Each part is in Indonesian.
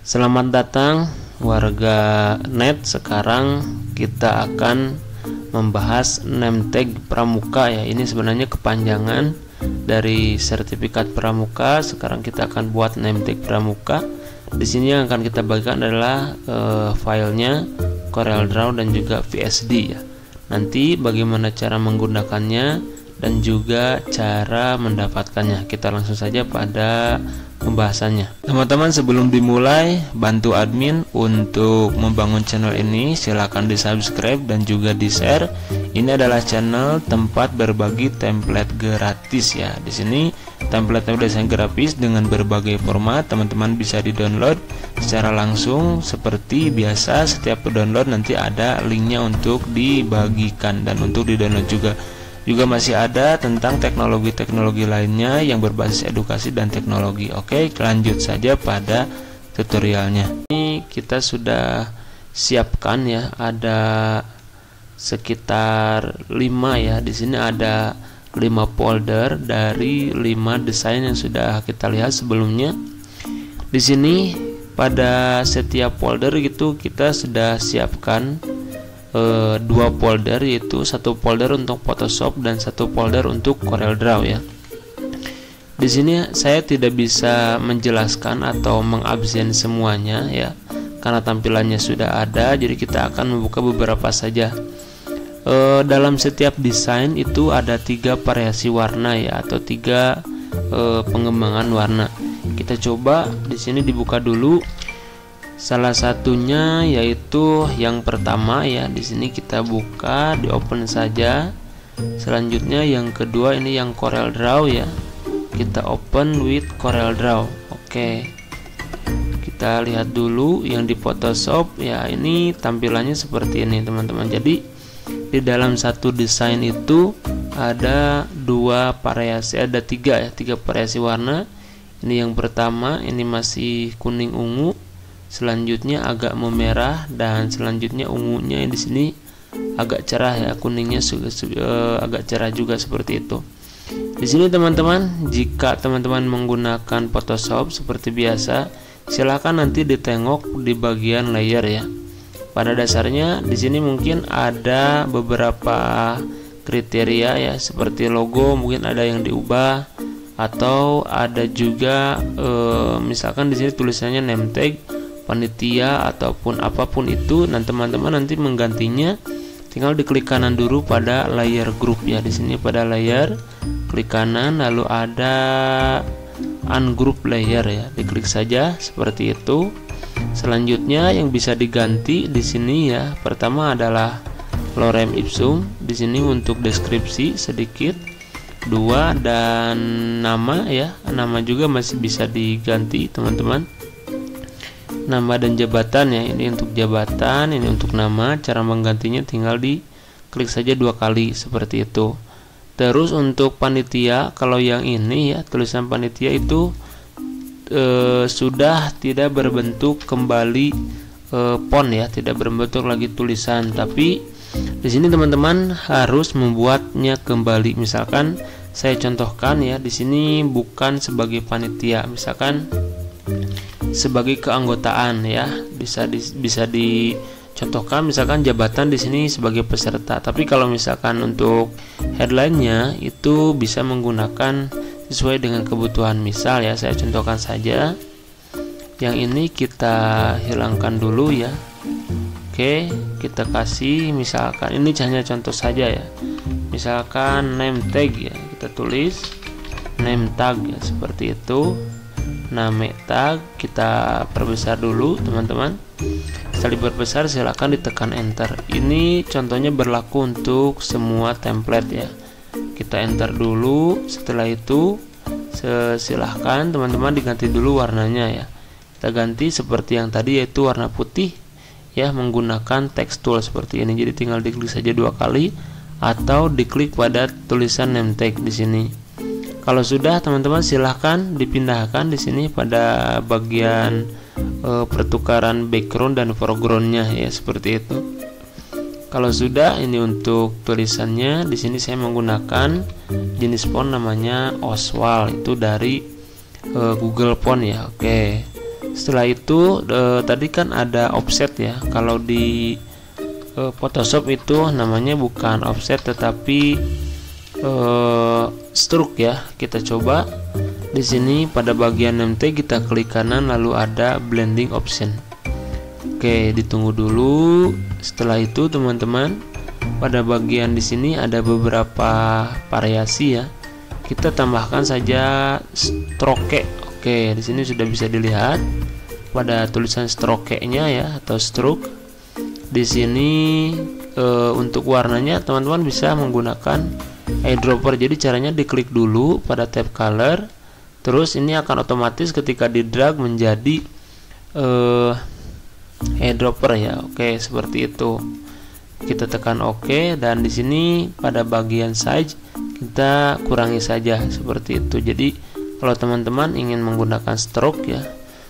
Selamat datang warga net. Sekarang kita akan membahas name tag pramuka ya. Ini sebenarnya kepanjangan dari sertifikat pramuka. Sekarang kita akan buat name tag pramuka. Di sini yang akan kita bagikan adalah filenya CorelDRAW dan juga VSD ya. Nanti bagaimana cara menggunakannya dan juga cara mendapatkannya. Kita langsung saja pada pembahasannya. Teman-teman, sebelum dimulai, bantu admin untuk membangun channel ini. Silahkan di subscribe dan juga di share. Ini adalah channel tempat berbagi template gratis ya. Di sini template desain grafis dengan berbagai format. Teman-teman bisa di-download secara langsung seperti biasa. Setiap download nanti ada linknya untuk dibagikan dan untuk di-download juga. Juga masih ada tentang teknologi-teknologi lainnya yang berbasis edukasi dan teknologi. Oke, lanjut saja pada tutorialnya. Ini kita sudah siapkan ya, ada sekitar 5 ya. Di sini ada 5 folder dari 5 desain yang sudah kita lihat sebelumnya. Di sini pada setiap folder gitu kita sudah siapkan 2 folder, yaitu 1 folder untuk Photoshop dan 1 folder untuk CorelDRAW ya. Di sini saya tidak bisa menjelaskan atau mengabsen semuanya ya, karena tampilannya sudah ada. Jadi kita akan membuka beberapa saja. Dalam setiap desain itu ada 3 variasi warna ya, atau 3 pengembangan warna. Kita coba di sini dibuka dulu. Salah satunya yaitu yang pertama ya. Di sini kita buka, di open saja. Selanjutnya yang kedua ini yang CorelDRAW ya. Kita open with CorelDRAW. Oke. Kita lihat dulu yang di Photoshop ya. Ini tampilannya seperti ini teman-teman. Jadi di dalam satu desain itu ada 2 variasi, ada 3 ya, 3 variasi warna. Ini yang pertama, ini masih kuning ungu. Selanjutnya agak memerah dan selanjutnya ungunya di sini agak cerah ya, kuningnya agak cerah juga seperti itu. Di sini teman-teman, jika teman-teman menggunakan Photoshop seperti biasa, silakan nanti ditengok di bagian layer ya. Pada dasarnya di sini mungkin ada beberapa kriteria ya, seperti logo mungkin ada yang diubah, atau ada juga misalkan di sini tulisannya name tag panitia ataupun apapun itu. Dan teman-teman nanti menggantinya tinggal diklik kanan dulu pada layer group ya. Di sini pada layer klik kanan, lalu ada ungroup layer ya, diklik saja seperti itu. Selanjutnya yang bisa diganti di sini ya, pertama adalah lorem ipsum. Di sini untuk deskripsi sedikit. 2 dan nama ya, nama juga masih bisa diganti teman-teman. Nama dan jabatan ya, ini untuk jabatan, ini untuk nama. Cara menggantinya tinggal diklik saja 2 kali seperti itu. Terus untuk panitia, kalau yang ini ya, tulisan panitia itu sudah tidak berbentuk kembali font ya, tidak berbentuk lagi tulisan. Tapi di sini teman-teman harus membuatnya kembali. Misalkan saya contohkan ya, di sini bukan sebagai panitia, misalkan sebagai keanggotaan ya, bisa dicontohkan misalkan jabatan di sini sebagai peserta. Tapi kalau misalkan untuk headline-nya itu bisa menggunakan sesuai dengan kebutuhan. Misal ya, saya contohkan saja yang ini, kita hilangkan dulu ya. Oke, kita kasih misalkan ini hanya contoh saja ya, misalkan name tag ya, kita tulis name tag ya, seperti itu. Name tag kita perbesar dulu teman-teman. Setelah diperbesar silakan ditekan enter. Ini contohnya berlaku untuk semua template ya. Kita enter dulu. Setelah itu silahkan teman-teman diganti dulu warnanya ya. Kita ganti seperti yang tadi, yaitu warna putih ya, menggunakan text tool seperti ini. Jadi tinggal diklik saja 2 kali atau diklik pada tulisan name tag di sini. Kalau sudah teman-teman silahkan dipindahkan di sini pada bagian pertukaran background dan foregroundnya ya, seperti itu. Kalau sudah, ini untuk tulisannya. Di sini saya menggunakan jenis font namanya Oswald, itu dari Google Font ya. Oke. Setelah itu tadi kan ada offset ya. Kalau di Photoshop itu namanya bukan offset tetapi stroke ya. Kita coba di sini pada bagian name tag kita klik kanan lalu ada blending option. Oke, ditunggu dulu. Setelah itu teman-teman, pada bagian di sini ada beberapa variasi ya. Kita tambahkan saja stroke. Oke, di sini sudah bisa dilihat pada tulisan stroke-nya ya atau stroke. Di sini untuk warnanya teman-teman bisa menggunakan eyedropper. Jadi caranya diklik dulu pada tab color, terus ini akan otomatis ketika di drag menjadi eyedropper ya. Oke, seperti itu. Kita tekan OK dan di sini pada bagian size kita kurangi saja seperti itu. Jadi kalau teman-teman ingin menggunakan stroke ya,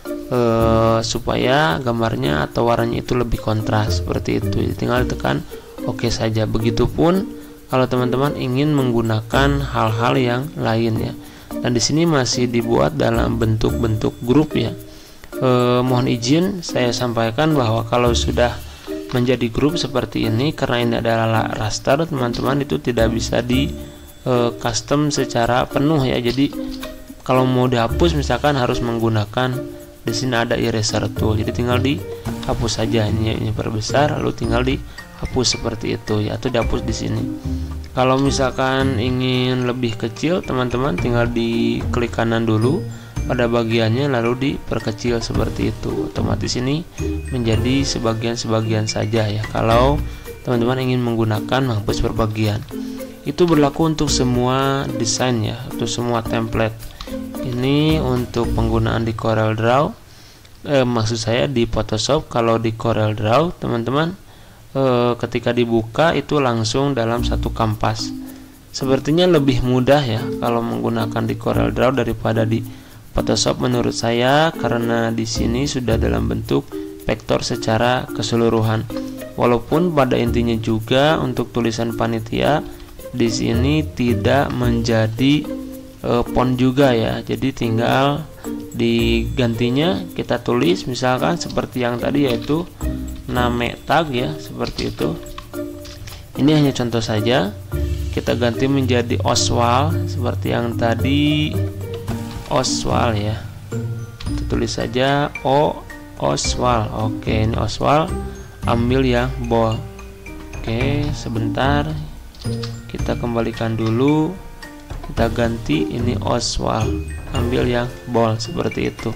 supaya gambarnya atau warnanya itu lebih kontras seperti itu, jadi tinggal tekan OK saja. Begitupun kalau teman-teman ingin menggunakan hal-hal yang lain ya. Dan di sini masih dibuat dalam bentuk-bentuk grup ya. Mohon izin saya sampaikan bahwa kalau sudah menjadi grup seperti ini, karena ini adalah raster, teman-teman itu tidak bisa di custom secara penuh ya. Jadi kalau mau dihapus misalkan harus menggunakan, di sini ada eraser tool, jadi tinggal dihapus saja. Ini perbesar lalu tinggal dihapus seperti itu ya, atau dihapus di sini. Kalau misalkan ingin lebih kecil, teman-teman tinggal diklik kanan dulu pada bagiannya lalu diperkecil seperti itu. Otomatis ini menjadi sebagian-sebagian saja ya kalau teman-teman ingin menggunakan menghapus per bagian. Itu berlaku untuk semua desain ya, untuk semua template. Ini untuk penggunaan di Corel Draw, maksud saya di Photoshop. Kalau di Corel Draw teman-teman ketika dibuka itu langsung dalam satu kanvas. Sepertinya lebih mudah ya kalau menggunakan di Corel Draw daripada di Photoshop menurut saya, karena di sini sudah dalam bentuk vektor secara keseluruhan. Walaupun pada intinya juga untuk tulisan panitia di sini tidak menjadi font juga ya. Jadi tinggal digantinya kita tulis misalkan seperti yang tadi, yaitu name tag ya, seperti itu. Ini hanya contoh saja. Kita ganti menjadi Oswald seperti yang tadi, Oswald ya. Kita tulis saja Oswald. Oke, ini Oswald, ambil yang bold. Oke, sebentar kita kembalikan dulu, kita ganti ini Oswald, ambil yang bold seperti itu.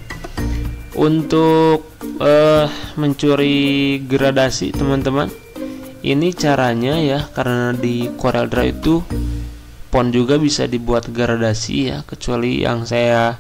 Untuk mencuri gradasi teman-teman, ini caranya ya, karena di Corel Draw itu font juga bisa dibuat gradasi ya, kecuali yang saya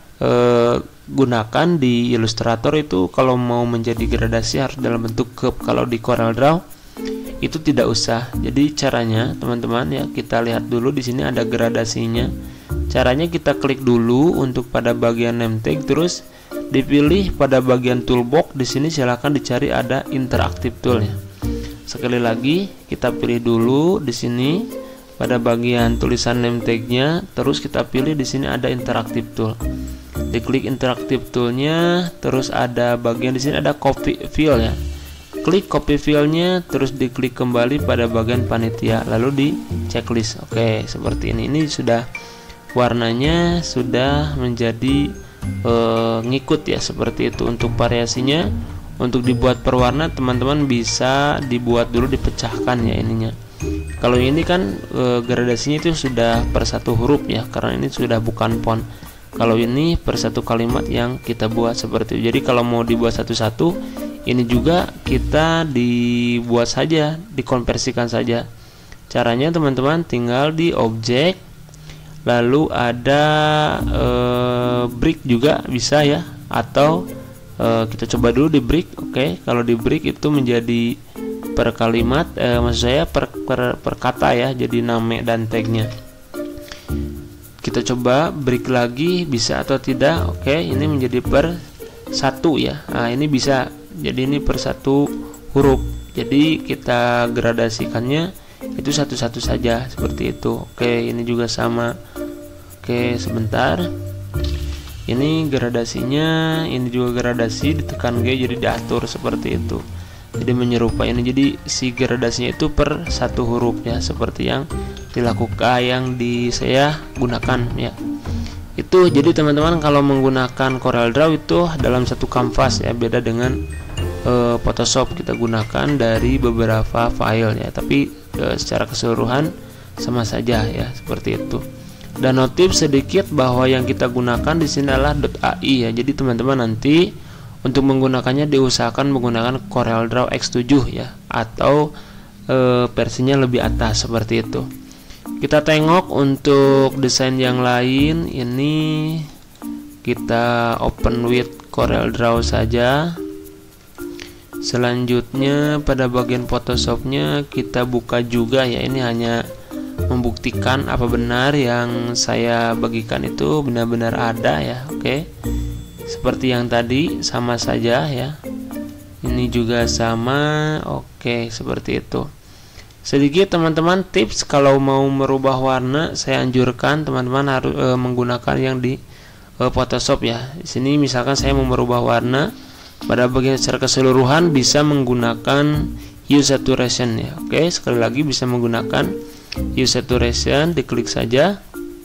gunakan di Illustrator itu kalau mau menjadi gradasi harus dalam bentuk curve. Kalau di Corel Draw itu tidak usah. Jadi caranya teman-teman ya, kita lihat dulu di sini ada gradasinya. Caranya kita klik dulu untuk pada bagian name tag, terus dipilih pada bagian toolbox. Di sini silahkan dicari ada interactive tool ya. Sekali lagi kita pilih dulu di sini pada bagian tulisan name tag-nya, terus kita pilih di sini ada interactive tool. Diklik interactive toolnya, terus ada bagian di sini ada copy fill ya. Klik copy fill-nya, terus diklik kembali pada bagian panitia, lalu di checklist. Oke, seperti ini. Ini sudah warnanya sudah menjadi ngikut ya, seperti itu. Untuk variasinya, untuk dibuat per warna teman-teman bisa dibuat dulu, dipecahkan ya ininya. Kalau ini kan gradasinya itu sudah per satu huruf ya, karena ini sudah bukan font. Kalau ini per satu kalimat yang kita buat seperti itu. Jadi kalau mau dibuat satu-satu, ini juga kita dibuat saja, dikonversikan saja. Caranya teman-teman tinggal di objek, lalu ada break juga bisa ya, atau kita coba dulu di break. Oke, kalau di break itu menjadi per kalimat, maksud saya per kata ya, jadi nama dan tagnya. Kita coba break lagi, bisa atau tidak. Oke, ini menjadi per satu ya. Nah, ini bisa. Jadi ini per satu huruf. Jadi kita gradasikannya itu satu-satu saja seperti itu. Oke, ini juga sama. Oke, sebentar. Ini gradasinya, ini juga gradasi, ditekan G jadi diatur seperti itu. Jadi menyerupai ini, jadi si gradasinya itu per satu huruf ya, seperti yang dilakukan yang saya gunakan ya. Itu jadi teman-teman kalau menggunakan CorelDRAW itu dalam satu kanvas ya, beda dengan Photoshop kita gunakan dari beberapa file ya, tapi secara keseluruhan sama saja ya, seperti itu. Dan notif sedikit bahwa yang kita gunakan di sini adalah .ai ya. Jadi teman-teman nanti untuk menggunakannya diusahakan menggunakan CorelDRAW X7 ya, atau versinya lebih atas seperti itu. Kita tengok untuk desain yang lain, ini kita open with CorelDRAW saja. Selanjutnya pada bagian Photoshopnya kita buka juga ya, ini hanya membuktikan apa benar yang saya bagikan itu benar-benar ada ya. Oke. Seperti yang tadi sama saja ya. Ini juga sama. Oke, seperti itu. Sedikit teman-teman tips kalau mau merubah warna, saya anjurkan teman-teman harus menggunakan yang di Photoshop ya. Di sini misalkan saya mau merubah warna, pada bagian secara keseluruhan bisa menggunakan Hue Saturation ya. Oke, sekali lagi bisa menggunakan Hue Saturation, diklik saja.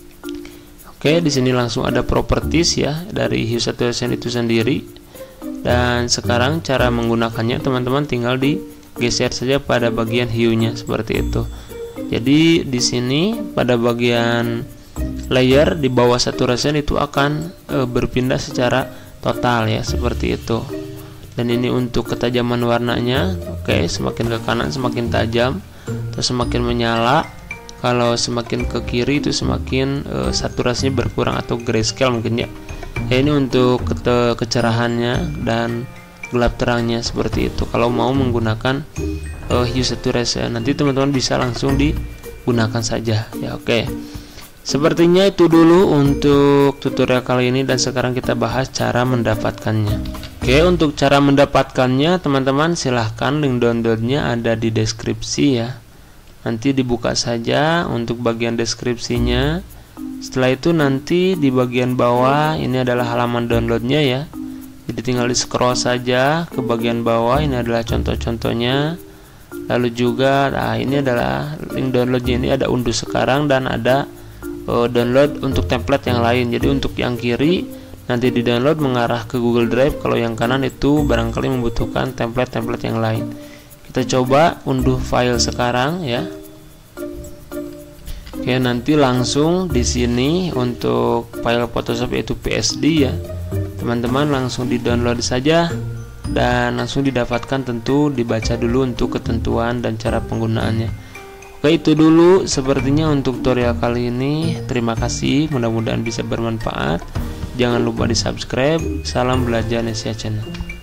Oke, di sini langsung ada properties ya dari Hue Saturation itu sendiri. Dan sekarang cara menggunakannya teman-teman tinggal digeser saja pada bagian hue-nya seperti itu. Jadi di sini pada bagian layer di bawah saturation itu akan berpindah secara total ya, seperti itu. Dan ini untuk ketajaman warnanya. Oke, semakin ke kanan semakin tajam atau semakin menyala. Kalau semakin ke kiri itu semakin saturasinya berkurang atau grayscale mungkin ya. Ya, ini untuk kecerahannya dan gelap terangnya seperti itu. Kalau mau menggunakan Hue Saturation, nanti teman-teman bisa langsung digunakan saja ya. Oke. Sepertinya itu dulu untuk tutorial kali ini, dan sekarang kita bahas cara mendapatkannya. Oke, untuk cara mendapatkannya teman-teman silahkan link downloadnya ada di deskripsi ya. Nanti dibuka saja untuk bagian deskripsinya. Setelah itu nanti di bagian bawah ini adalah halaman downloadnya ya. Jadi tinggal di scroll saja ke bagian bawah, ini adalah contoh-contohnya. Lalu juga ini adalah link downloadnya, ini ada unduh sekarang dan ada download untuk template yang lain. Jadi untuk yang kiri nanti di download mengarah ke Google Drive, kalau yang kanan itu barangkali membutuhkan template-template yang lain. Kita coba unduh file sekarang ya. Oke, nanti langsung di sini untuk file Photoshop yaitu PSD ya. Teman-teman langsung di-download saja dan langsung didapatkan, tentu dibaca dulu untuk ketentuan dan cara penggunaannya. Oke, itu dulu sepertinya untuk tutorial kali ini. Terima kasih, mudah-mudahan bisa bermanfaat. Jangan lupa di subscribe. Salam belajar Indonesia Channel.